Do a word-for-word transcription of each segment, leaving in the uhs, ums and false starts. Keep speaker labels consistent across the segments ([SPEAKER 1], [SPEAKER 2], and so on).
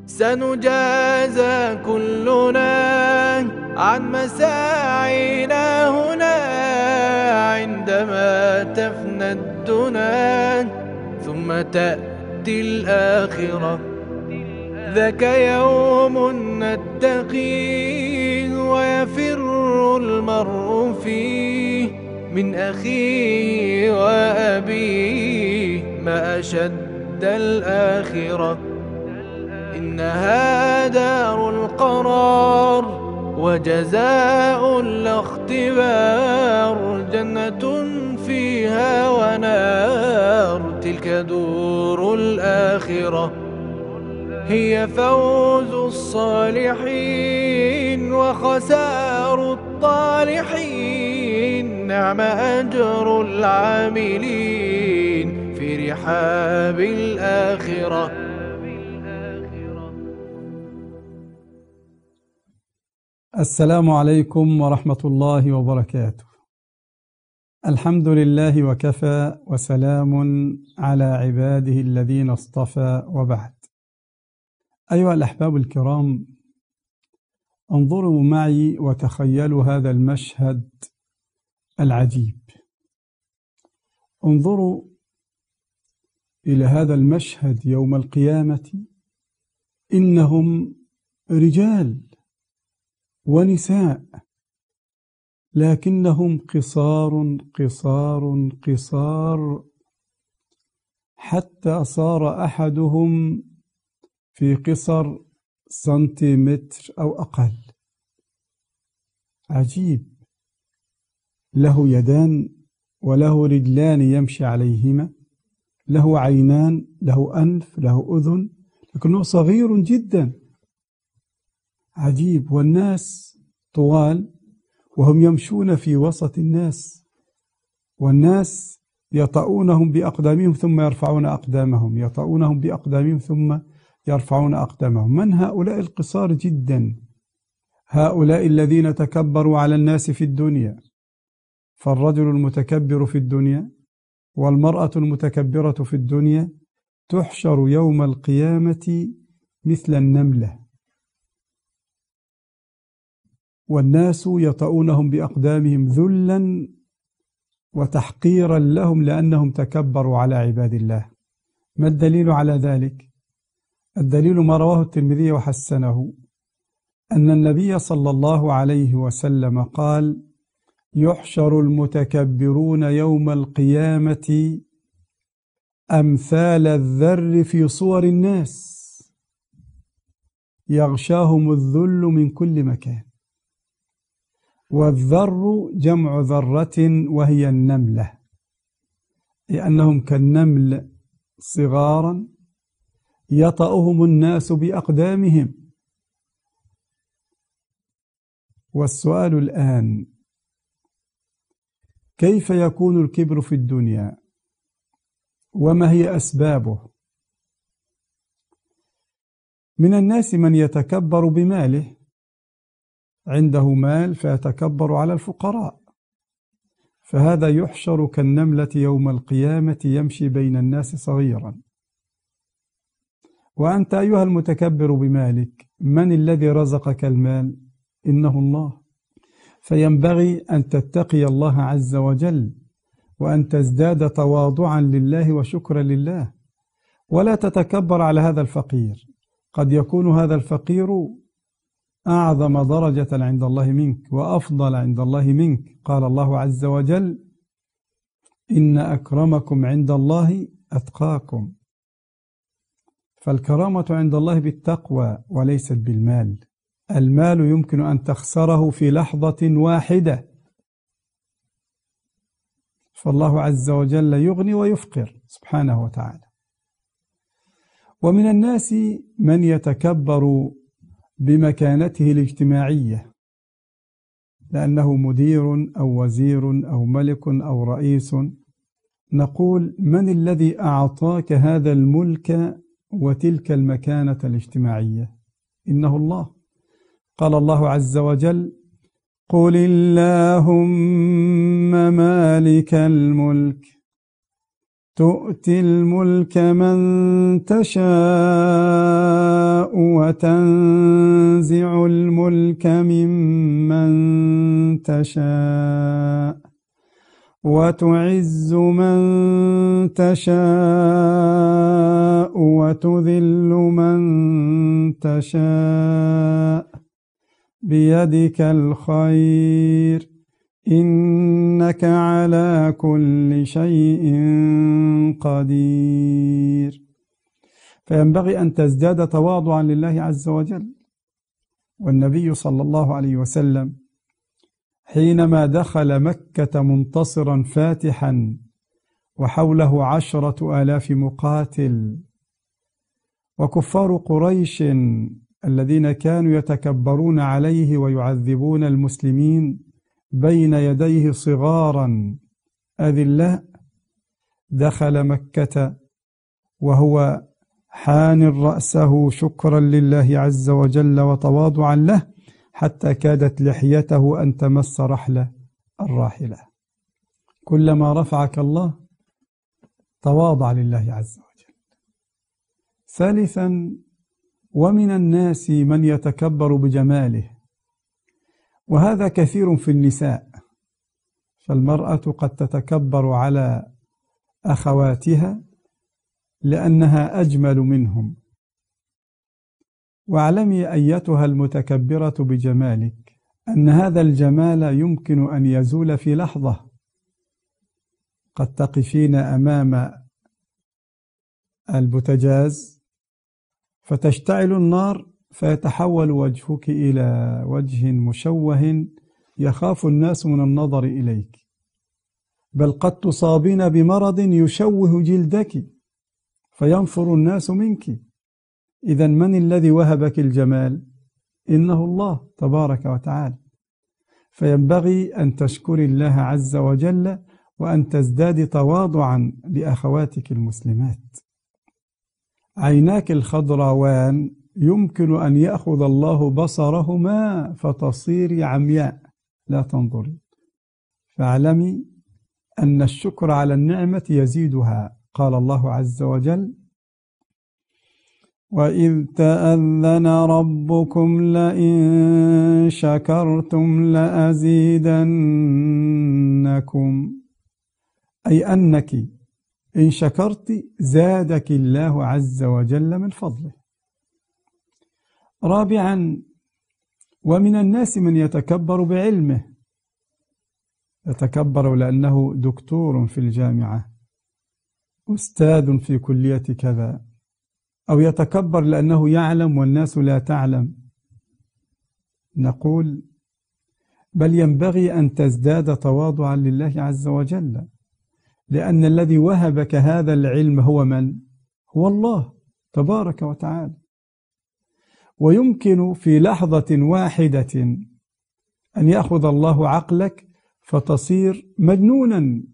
[SPEAKER 1] سنجازى كلنا عن مساعينا هنا عندما تفنى الدنا، ثم تأتي الآخرة. ذاك يوم نتقيه ويفر المرء فيه من أخيه وأبيه، ما أشد الآخرة. إنها دار القرار وجزاء لا اختبار، جنة فيها ونار، تلك دور الآخرة. هي فوز الصالحين وخسار الطالحين، نعم أجر العاملين في رحاب الآخرة.
[SPEAKER 2] السلام عليكم ورحمة الله وبركاته. الحمد لله وكفى، وسلام على عباده الذين اصطفى، وبعد. أيها الأحباب الكرام، انظروا معي وتخيلوا هذا المشهد العجيب. انظروا إلى هذا المشهد يوم القيامة، إنهم رجال ونساء، لكنهم قصار قصار قصار، حتى صار أحدهم في قصر سنتيمتر أو أقل. عجيب، له يدان وله رجلان يمشي عليهما، له عينان، له أنف، له أذن، لكنه صغير جدا. عجيب. والناس طوال وهم يمشون في وسط الناس، والناس يطؤونهم بأقدامهم ثم يرفعون أقدامهم، يطؤونهم بأقدامهم ثم يرفعون أقدامهم. من هؤلاء القصار جدا؟ هؤلاء الذين تكبروا على الناس في الدنيا. فالرجل المتكبر في الدنيا والمرأة المتكبرة في الدنيا تحشر يوم القيامة مثل النملة، والناس يطؤونهم بأقدامهم ذلا وتحقيرا لهم لأنهم تكبروا على عباد الله. ما الدليل على ذلك؟ الدليل ما رواه الترمذي وحسنه، أن النبي صلى الله عليه وسلم قال: يحشر المتكبرون يوم القيامة أمثال الذر في صور الناس، يغشاهم الذل من كل مكان. والذر جمع ذرة وهي النملة، لأنهم كالنمل صغارا يطأهم الناس بأقدامهم. والسؤال الآن: كيف يكون الكبر في الدنيا؟ وما هي أسبابه؟ من الناس من يتكبر بماله، عنده مال فيتكبر على الفقراء، فهذا يحشر كالنملة يوم القيامة يمشي بين الناس صغيرا. وأنت أيها المتكبر بمالك، من الذي رزقك المال؟ إنه الله. فينبغي أن تتقي الله عز وجل، وأن تزداد تواضعا لله وشكرا لله، ولا تتكبر على هذا الفقير. قد يكون هذا الفقير أعظم درجة عند الله منك وأفضل عند الله منك. قال الله عز وجل: إن أكرمكم عند الله أتقاكم. فالكرامة عند الله بالتقوى وليست بالمال. المال يمكن أن تخسره في لحظة واحدة، فالله عز وجل يغني ويفقر سبحانه وتعالى. ومن الناس من يتكبر بمكانته الاجتماعية، لأنه مدير أو وزير أو ملك أو رئيس. نقول: من الذي أعطاك هذا الملك وتلك المكانة الاجتماعية؟ إنه الله. قال الله عز وجل: قل اللهم مالك الملك تؤتي الملك من تشاء وتنزع الملك ممن تشاء وتعز من تشاء وتذل من تشاء بيدك الخير إنك على كل شيء قدير. فينبغي أن تزداد تواضعا لله عز وجل. والنبي صلى الله عليه وسلم حينما دخل مكة منتصرا فاتحا وحوله عشرة آلاف مقاتل وكفار قريش الذين كانوا يتكبرون عليه ويعذبون المسلمين بين يديه صغارا أذلاء، دخل مكة وهو حان رأسه شكرا لله عز وجل وتواضعا له، حتى كادت لحيته أن تمس رحل الراحلة. كلما رفعك الله تواضع لله عز وجل. ثالثا، ومن الناس من يتكبر بجماله، وهذا كثير في النساء، فالمرأة قد تتكبر على أخواتها لأنها أجمل منهم. واعلمي أيتها المتكبرة بجمالك أن هذا الجمال يمكن أن يزول في لحظة. قد تقفين أمام البوتاجاز فتشتعل النار فيتحول وجهك إلى وجه مشوه يخاف الناس من النظر إليك، بل قد تصابين بمرض يشوه جلدك فينفر الناس منك. إذن من الذي وهبك الجمال؟ إنه الله تبارك وتعالى. فينبغي أن تشكر الله عز وجل وأن تزداد تواضعا لأخواتك المسلمات. عيناك الخضراوان يمكن أن يأخذ الله بصرهما فتصير عمياء لا تنظري. فاعلمي أن الشكر على النعمة يزيدها. قال الله عز وجل: وإذ تأذن ربكم لئن شكرتم لأزيدنكم، أي أنك إن شكرت زادك الله عز وجل من فضله. رابعا، ومن الناس من يتكبر بعلمه، يتكبر لأنه دكتور في الجامعة، أستاذ في كلية كذا، أو يتكبر لأنه يعلم والناس لا تعلم. نقول بل ينبغي أن تزداد تواضعا لله عز وجل، لأن الذي وهبك هذا العلم هو من؟ هو الله تبارك وتعالى. ويمكن في لحظة واحدة أن يأخذ الله عقلك فتصير مجنونا،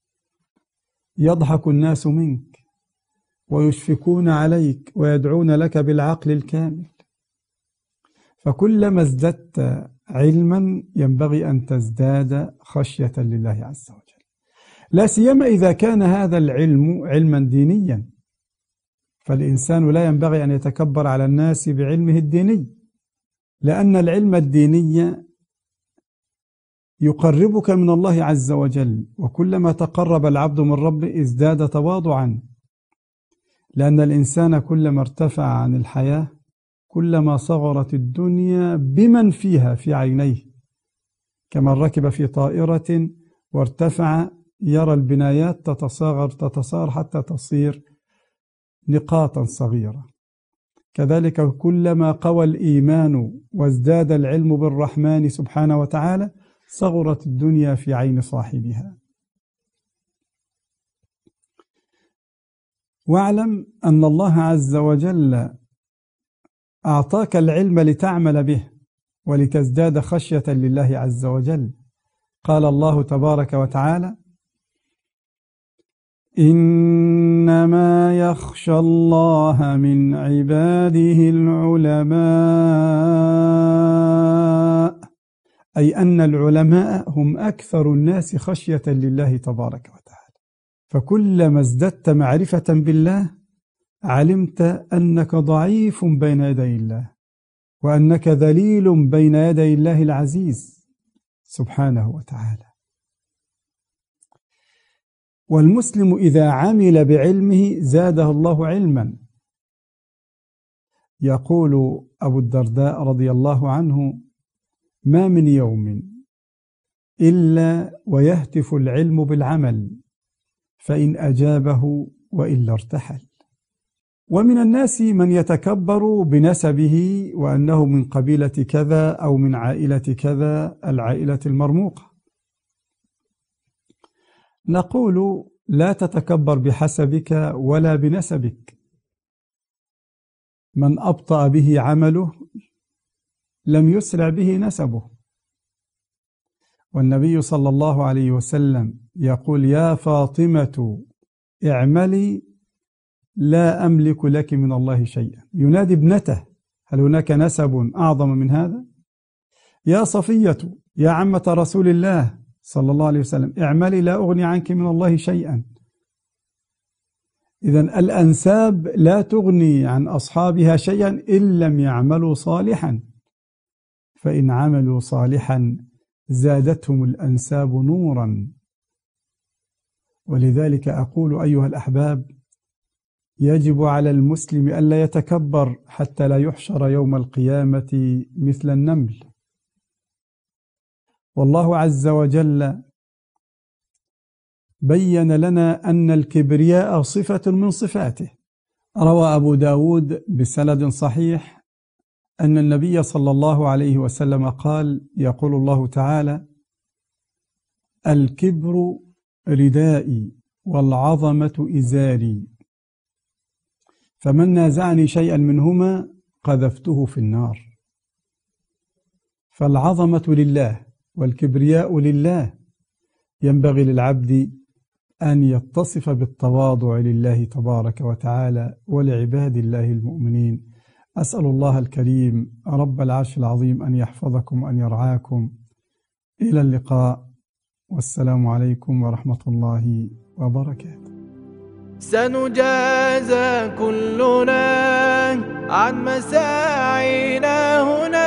[SPEAKER 2] يضحك الناس منك ويشفقون عليك ويدعون لك بالعقل الكامل. فكلما ازددت علما ينبغي أن تزداد خشية لله عز وجل، لا سيما إذا كان هذا العلم علما دينيا، فالإنسان لا ينبغي أن يتكبر على الناس بعلمه الديني، لأن العلم الديني يقربك من الله عز وجل، وكلما تقرب العبد من ربه ازداد تواضعا، لأن الإنسان كلما ارتفع عن الحياة كلما صغرت الدنيا بمن فيها في عينيه، كمن ركب في طائرة وارتفع يرى البنايات تتصاغر تتصاغر حتى تصير نقاطا صغيرة. كذلك كلما قوى الإيمان وازداد العلم بالرحمن سبحانه وتعالى صغرت الدنيا في عين صاحبها. واعلم أن الله عز وجل أعطاك العلم لتعمل به ولتزداد خشية لله عز وجل. قال الله تبارك وتعالى: إنما يخشى الله من عباده العلماء، أي أن العلماء هم أكثر الناس خشية لله تبارك وتعالى. فكلما ازددت معرفة بالله علمت أنك ضعيف بين يدي الله، وأنك ذليل بين يدي الله العزيز سبحانه وتعالى. والمسلم إذا عمل بعلمه زاده الله علما. يقول أبو الدرداء رضي الله عنه: ما من يوم إلا ويهتف العلم بالعمل، فإن أجابه وإلا ارتحل. ومن الناس من يتكبر بنسبه وأنه من قبيلة كذا أو من عائلة كذا، العائلة المرموقة. نقول: لا تتكبر بحسبك ولا بنسبك. من أبطأ به عمله لم يسرع به نسبه. والنبي صلى الله عليه وسلم يقول: يا فاطمة اعملي لا أملك لك من الله شيئا. ينادي ابنته: هل هناك نسب أعظم من هذا؟ يا صفية يا عمة رسول الله صلى الله عليه وسلم اعملي لا أغني عنك من الله شيئا. إذن الأنساب لا تغني عن أصحابها شيئا إن لم يعملوا صالحا، فإن عملوا صالحا زادتهم الأنساب نورا. ولذلك أقول أيها الأحباب: يجب على المسلم ألا يتكبر حتى لا يحشر يوم القيامة مثل النمل. والله عز وجل بين لنا أن الكبرياء صفة من صفاته. روى أبو داود بسند صحيح أن النبي صلى الله عليه وسلم قال: يقول الله تعالى: الكبر ردائي والعظمة إزاري، فمن نازعني شيئا منهما قذفته في النار. فالعظمة لله والكبرياء لله. ينبغي للعبد أن يتصف بالتواضع لله تبارك وتعالى ولعباد الله المؤمنين. أسأل الله الكريم رب العرش العظيم أن يحفظكم وأن يرعاكم. إلى اللقاء، والسلام عليكم ورحمة الله وبركاته.
[SPEAKER 1] سنجازى كلنا عن مساعينا هنا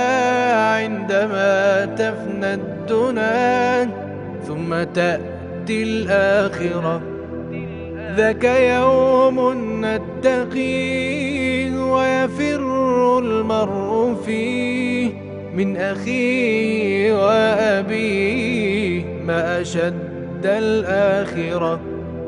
[SPEAKER 1] عندما تفنى الدنا، ثم تأتي الآخرة. ذاك يوم نتقيه ويفر المرء فيه من أخيه وأبيه، ما أشد الآخرة.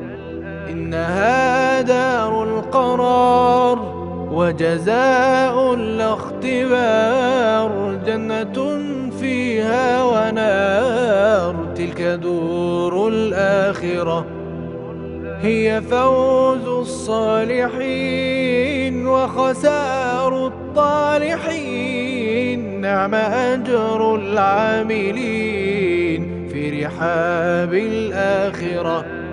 [SPEAKER 1] إنها دار القرار وجزاء لا اختبار، جنة فيها ونار، تلك دور الآخرة. هي فوز الصالحين وخسار الطالحين، نعم أجر العاملين في رحاب الآخرة.